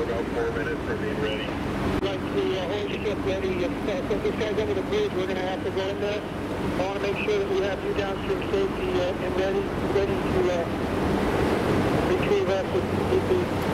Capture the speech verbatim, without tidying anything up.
about four minutes from being ready. Like the uh, whole ship ready. If, uh, so if this guy's under the bridge, we're going to have to go in there. I want to make sure that we have you downstream safety uh, and ready, ready to uh, retrieve us if, if we